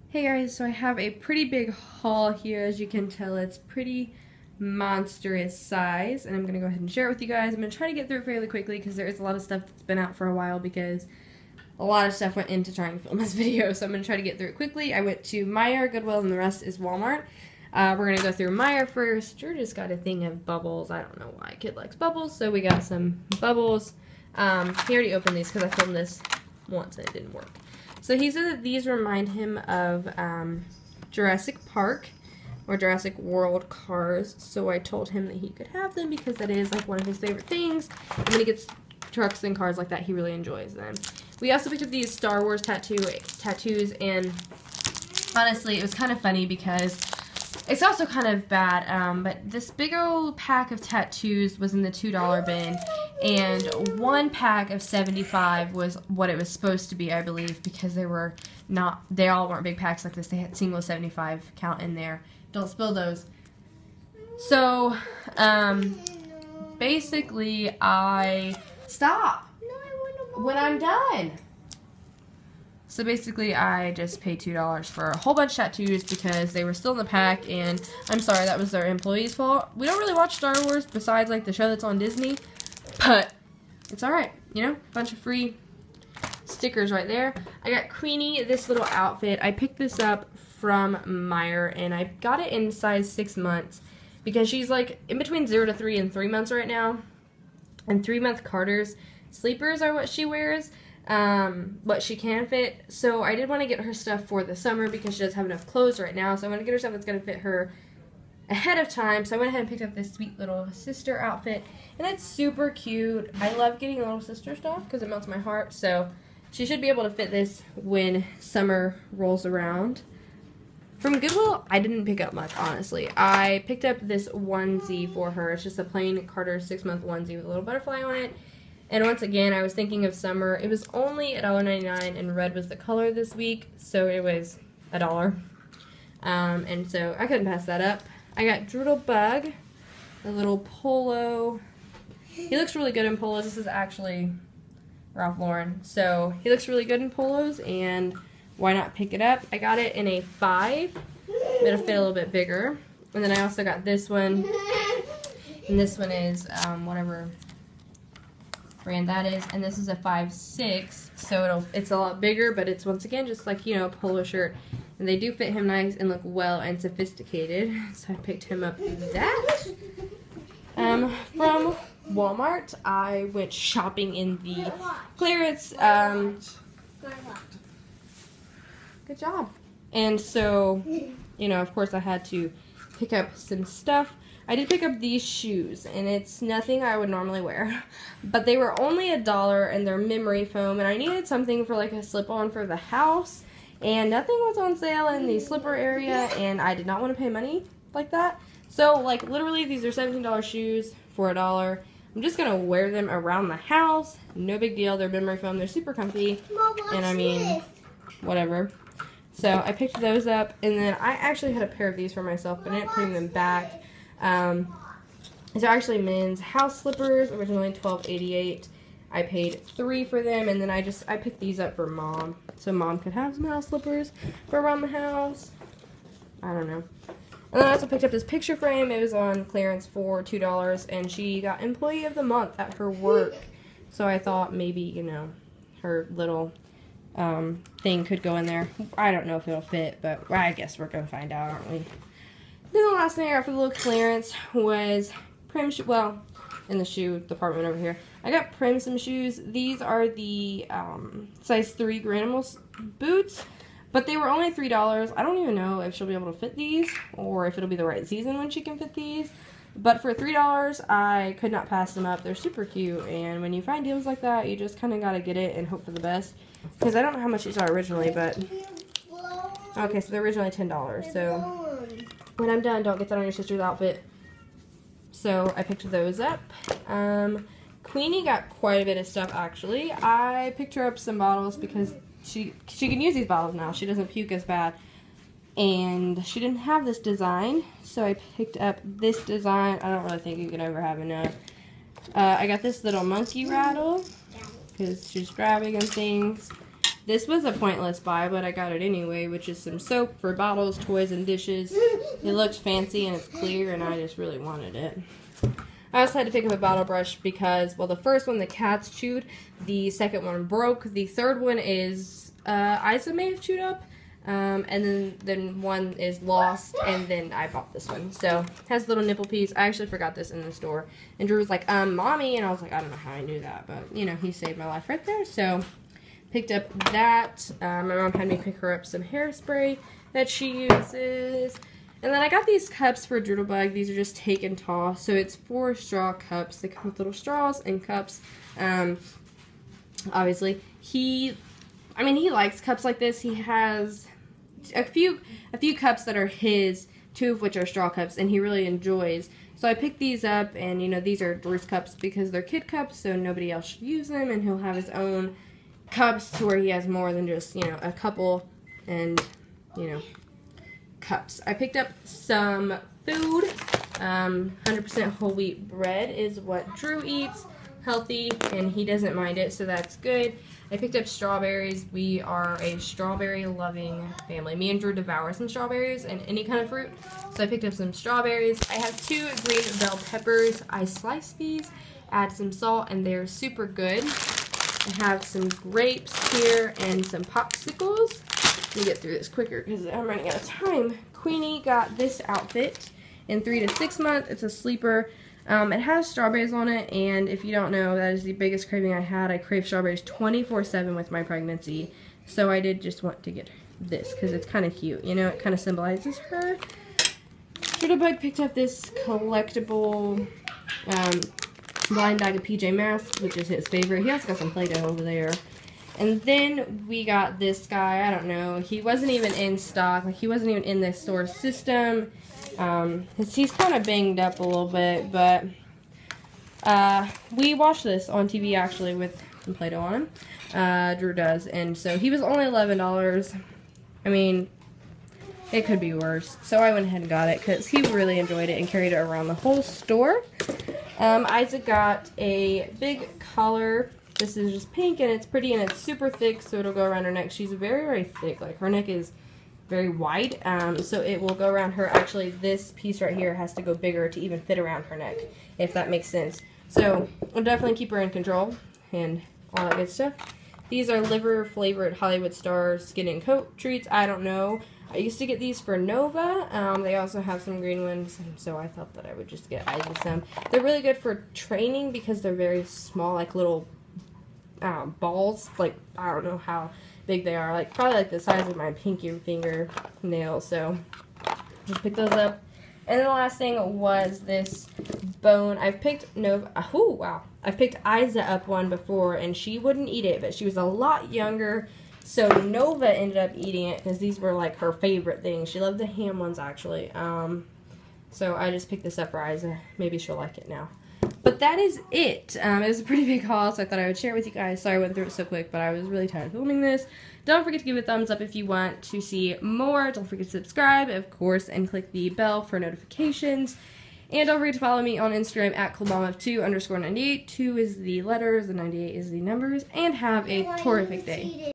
Hey guys, so I have a pretty big haul here. As you can tell, it's pretty monstrous size, and I'm going to go ahead and share it with you guys. I'm going to try to get through it fairly quickly because there is a lot of stuff that's been out for a while because a lot of stuff went into trying to film this video, so I'm going to try to get through it quickly. I went to Meijer, Goodwill, and the rest is Walmart. We're going to go through Meijer first. Drew just got a thing of bubbles. I don't know why a kid likes bubbles, so we got some bubbles. He already opened these because I filmed this once and it didn't work. So he said that these remind him of Jurassic Park or Jurassic World cars, so I told him that he could have them because that is like one of his favorite things, and when he gets trucks and cars like that, he really enjoys them. We also picked up these Star Wars tattoos, and honestly, it was kind of funny because it's also kind of bad, but this big old pack of tattoos was in the $2 bin, and one pack of 75 was what it was supposed to be, I believe, because they all weren't big packs like this. They had single 75 count in there. Don't spill those. So, basically, stop when I'm done. So basically, I just paid $2 for a whole bunch of tattoos because they were still in the pack, and I'm sorry, that was their employees' fault. We don't really watch Star Wars besides like the show that's on Disney, but it's alright, you know, bunch of free stickers right there. I got Queenie this little outfit. I picked this up from Meijer, and I got it in size 6 months because she's like in between 0 to 3 and 3 months right now, and 3-month Carter's sleepers are what she wears. But she can fit, so I did want to get her stuff for the summer because she doesn't have enough clothes right now, so I want to get her stuff that's going to fit her ahead of time. So I went ahead and picked up this sweet little sister outfit, and it's super cute. I love getting little sister stuff because it melts my heart, so she should be able to fit this when summer rolls around. From Goodwill, I didn't pick up much, honestly. I picked up this onesie for her. It's just a plain Carter 6-month onesie with a little butterfly on it. And once again, I was thinking of summer. It was only $1.99, and red was the color this week, so it was $1. And so I couldn't pass that up. I got Droodlebug, a little polo. He looks really good in polos. This is actually Ralph Lauren. So he looks really good in polos, and why not pick it up? I got it in a 5. It'll fit a little bit bigger. And then I also got this one, and this one is whatever brand that is, and this is a 5'6", so it's a lot bigger, but it's once again just like, you know, a polo shirt, and they do fit him nice and look well and sophisticated, so I picked him up that. From Walmart, I went shopping in the clearance, good job, and so, you know, of course I had to pick up some stuff. I did pick up these shoes, and it's nothing I would normally wear, but they were only $1, and they're memory foam, and I needed something for like a slip-on for the house, and nothing was on sale in the slipper area, and I did not want to pay money like that. So, like, literally, these are $17 shoes for $1. I'm just going to wear them around the house. No big deal. They're memory foam. They're super comfy, and I mean, whatever. So, I picked those up, and then I actually had a pair of these for myself, but I ended up putting them back. These are actually men's house slippers, originally $12.88. I paid $3 for them, and then I picked these up for Mom, so Mom could have some house slippers for around the house. I don't know. And then I also picked up this picture frame. It was on clearance for $2, and she got Employee of the Month at her work, so I thought maybe, you know, her little thing could go in there. I don't know if it'll fit, but I guess we're gonna find out, aren't we? Then the last thing I got for the little clearance was Prim shoe. Well, in the shoe department over here, I got Prim some shoes. These are the size 3 Granimals boots, but they were only $3. I don't even know if she'll be able to fit these or if it'll be the right season when she can fit these. But for $3, I could not pass them up. They're super cute, and when you find deals like that, you just kind of got to get it and hope for the best. Because I don't know how much these are originally, but okay, so they're originally $10. So when I'm done, don't get that on your sister's outfit. So I picked those up. Queenie got quite a bit of stuff, actually. I picked her up some bottles because she can use these bottles now. She doesn't puke as bad. And she didn't have this design, so I picked up this design. I don't really think you can ever have enough. I got this little monkey rattle because she's grabbing and things. this was a pointless buy, but I got it anyway, which is some soap for bottles, toys, and dishes. It looks fancy and it's clear, and I just really wanted it. I also had to pick up a bottle brush because, well, the first one the cats chewed, the second one broke, the third one is Isa may have chewed up, and then one is lost, and then I bought this one. So, it has a little nipple piece. I actually forgot this in the store, and Drew was like, Mommy, and I was like, I don't know how I knew that, but, you know, he saved my life right there, so picked up that. My mom had me pick her up some hairspray that she uses. And then I got these cups for Doodlebug. These are just take and toss. So it's 4 straw cups. They come with little straws and cups. Obviously, he likes cups like this. He has a few cups that are his, 2 of which are straw cups, and he really enjoys. So I picked these up, and, you know, these are Drew's cups because they're kid cups, so nobody else should use them, and he'll have his own cups to where he has more than just, you know, a couple and, you know, cups. I picked up some food. 100% whole wheat bread is what Drew eats. Healthy, and he doesn't mind it, so that's good. I picked up strawberries. We are a strawberry loving family. Me and Drew devour some strawberries and any kind of fruit. So I picked up some strawberries. I have 2 green bell peppers. I sliced these, add some salt, and they're super good. I have some grapes here and some popsicles. Let me get through this quicker because I'm running out of time. Queenie got this outfit in 3 to 6 months. It's a sleeper. It has strawberries on it, and if you don't know, that is the biggest craving I had. I crave strawberries 24/7 with my pregnancy. So I did just want to get this because it's kind of cute. You know, it kind of symbolizes her. Doodlebug picked up this collectible blind bag of PJ Masks, which is his favorite. He also got some Play-Doh over there. And then we got this guy. I don't know. He wasn't even in stock. Like, he wasn't even in the store system. He's kind of banged up a little bit, but we watched this on TV actually with some Play-Doh on him. Drew does. And so he was only $11. I mean, it could be worse. So I went ahead and got it because he really enjoyed it and carried it around the whole store. Isaac got a big collar. This is just pink, and it's pretty, and it's super thick, so it'll go around her neck. She's very, very thick. Like, her neck is very wide, so it will go around her. Actually, this piece right here has to go bigger to even fit around her neck, if that makes sense. So, I'll definitely keep her in control, and all that good stuff. These are liver-flavored Hollywood Star Skin and Coat treats. I don't know. I used to get these for Nova. They also have some green ones, so I thought that I would just get Isaac some. They're really good for training because they're very small, like little balls. Like, I don't know how big they are. Like, probably like the size of my pinky finger nail. So, just pick those up. And then the last thing was this bone. I've picked Nova. Oh, wow. I've picked Isa up one before, and she wouldn't eat it, but she was a lot younger. So Nova ended up eating it because these were like her favorite things. She loved the ham ones, actually. So I just picked this up for Isa. Maybe she'll like it now. But that is it. It was a pretty big haul, so I thought I would share it with you guys. Sorry I went through it so quick, but I was really tired of filming this. Don't forget to give it a thumbs up if you want to see more. Don't forget to subscribe, of course, and click the bell for notifications. And don't forget to follow me on Instagram at coolmom2_98. 2 is the letters, the 98 is the numbers. And have a terrific day.